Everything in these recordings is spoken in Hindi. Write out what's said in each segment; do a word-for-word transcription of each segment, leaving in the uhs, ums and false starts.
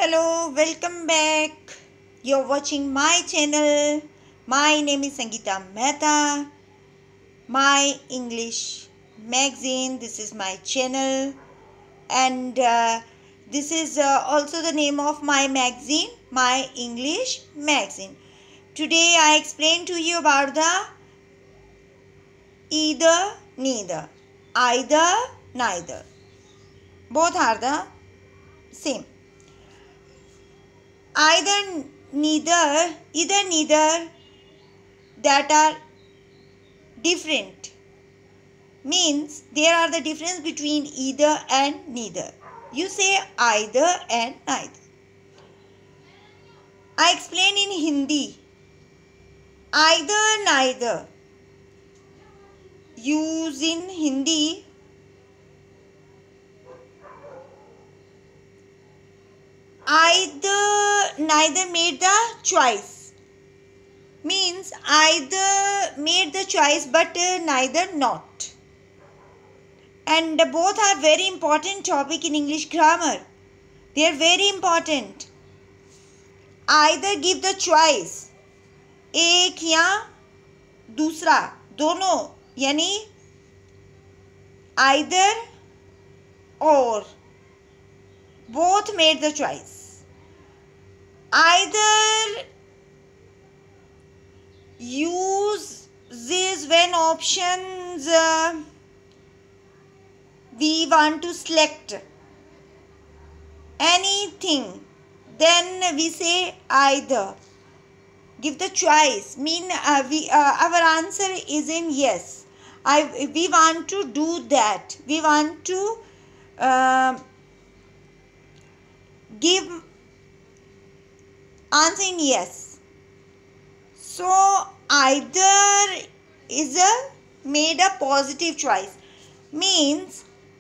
hello, welcome back. You're watching my channel. My name is Sangeeta Mehta. My English magazine. This is my channel, and uh, this is uh, also the name of my magazine, My English Magazine. Today I explain to you about the either, neither, either, neither. Both are the same. Either, neither, either, neither, that are different means there are the difference between either and neither. You say either and neither. I explain in Hindi. Either, neither. Use in Hindi. Either, neither made the choice. Means either made the choice but uh, neither not. And both are very important topic in English grammar. They are very important. Either give the choice. एक या दूसरा दोनों यानी either or. Both made the choice. Either uses when options uh, we want to select anything, then we say either. Give the choice. Mean uh, we uh, our answer is in yes. I we want to do that. We want to uh, give answer in yes. So either is a made a positive choice. Means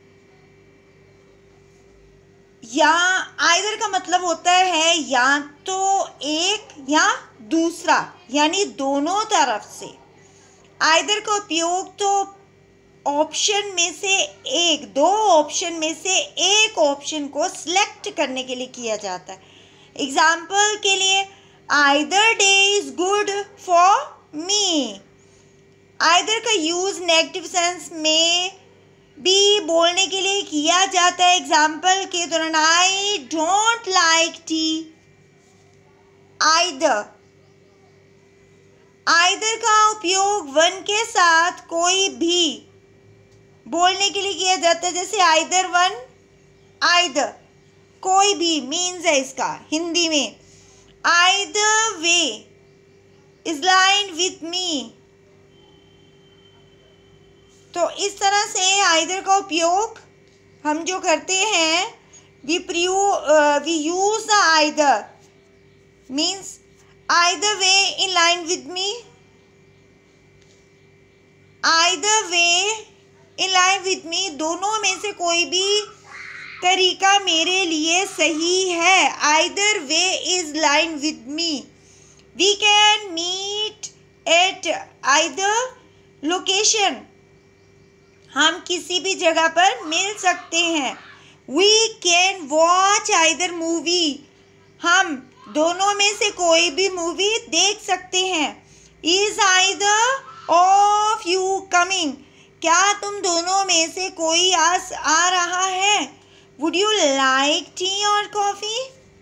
या आइदर का मतलब होता है या तो एक या दूसरा यानी दोनों तरफ से. आइदर का उपयोग तो ऑप्शन में से एक दो ऑप्शन में से एक ऑप्शन को सिलेक्ट करने के लिए किया जाता है. एग्जाम्पल के लिए either day is good for me. Either का यूज नेगेटिव सेंस में भी बोलने के लिए किया जाता है. एग्जाम्पल के दौरान I don't like tea. Either either का उपयोग वन के साथ कोई भी बोलने के लिए किया जाता है. जैसे आइदर वन आइदर कोई भी मीन्स है इसका हिंदी में. Either way is line with me. तो इस तरह से आइदर का उपयोग हम जो करते हैं we preview we use the either means either way in line with me. Either way in line with me दोनों में से कोई भी तरीका मेरे लिए सही है. Either way is line with me. We can meet at either location. हम किसी भी जगह पर मिल सकते हैं. We can watch either movie. हम दोनों में से कोई भी मूवी देख सकते हैं. Is either of you coming. क्या तुम दोनों में से कोई आस आ रहा है. वुड यू लाइक टी और कॉफी.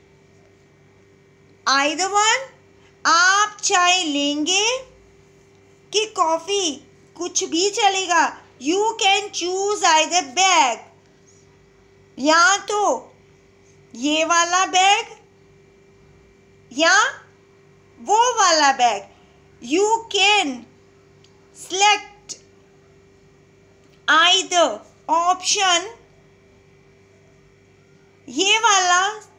आइदर वन आप चाय लेंगे कि कॉफी कुछ भी चलेगा. You can choose either bag. या तो ये वाला बैग या वो वाला bag. You can select either option. ये वाला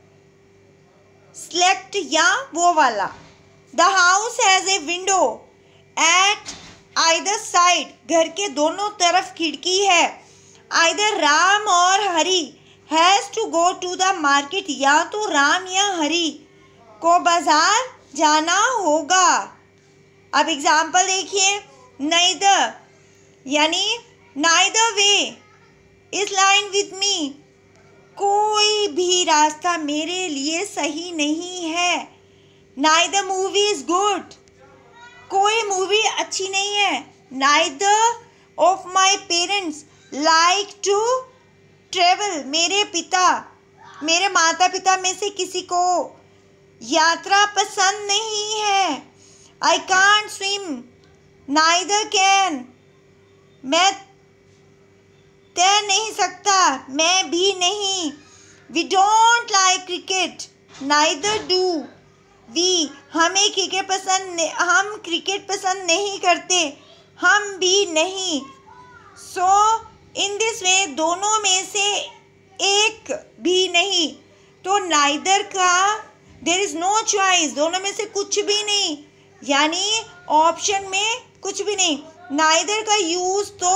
select या वो वाला. The house has a window at either side. घर के दोनों तरफ खिड़की है. आइदर राम और Hari has to go to the market. या तो राम या हरी को बाजार जाना होगा. अब एग्जाम्पल देखिए. नाइदर यानी neither way is line with me. कोई भी रास्ता मेरे लिए सही नहीं है। नाइदर मूवी इज गुड, कोई मूवी अच्छी नहीं है। Neither of my parents like to travel, मेरे पिता मेरे माता पिता में से किसी को यात्रा पसंद नहीं है। I can't swim, neither can, मैं तैर नहीं सकता, मैं भी नहीं। We don't like cricket, neither do we, हमें क्रिकेट पसंद हम क्रिकेट पसंद नहीं करते, हम भी नहीं। सो इन दिस वे, दोनों में से एक भी नहीं। तो नाइदर का देयर इज़ नो चॉइस, दोनों में से कुछ भी नहीं, यानी ऑप्शन में कुछ भी नहीं। नाइदर का यूज़ तो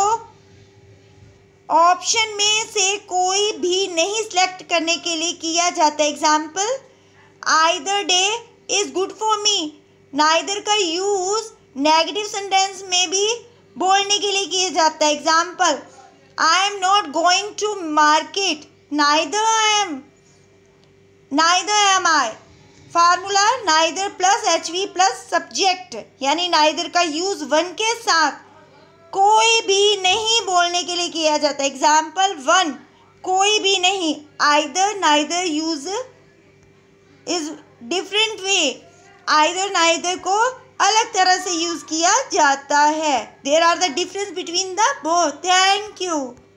ऑप्शन में से कोई भी नहीं सिलेक्ट करने के लिए किया जाता है। Example, either day is good for me, neither का यूज़ नेगेटिव सेंटेंस में भी बोलने के लिए किया जाता है। Example, I am not going to market, neither I am neither am I. Formula neither plus H V plus subject, यानी नाइदर का यूज़ वन के साथ कोई भी नहीं बोलने के लिए किया जाता है। एग्जाम्पल वन, कोई भी नहीं। Either neither use is different way, either neither को अलग तरह से यूज किया जाता है। There are the difference between the both. Thank you.